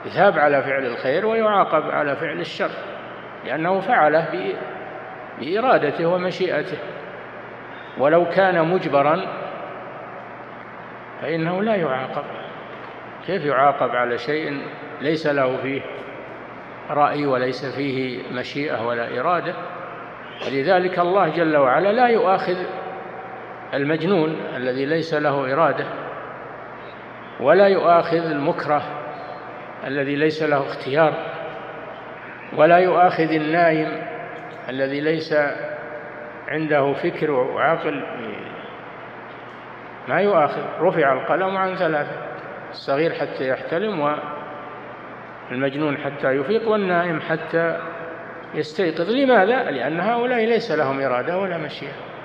يثاب على فعل الخير ويعاقب على فعل الشر، لأنه فعله بإرادته ومشيئته. ولو كان مجبرا فإنه لا يعاقب. كيف يعاقب على شيء ليس له فيه رأي وليس فيه مشيئة ولا إرادة؟ ولذلك الله جل وعلا لا يؤاخذ المجنون الذي ليس له إرادة، ولا يؤاخذ المكره الذي ليس له اختيار، ولا يؤاخذ النائم الذي ليس عنده فكر وعقل، ما يؤاخذ. رفع القلم عن ثلاثة: الصغير حتى يحتلم، والمجنون حتى يفيق، والنائم حتى يستيقظ. لماذا؟ لأن هؤلاء ليس لهم إرادة ولا مشيئة.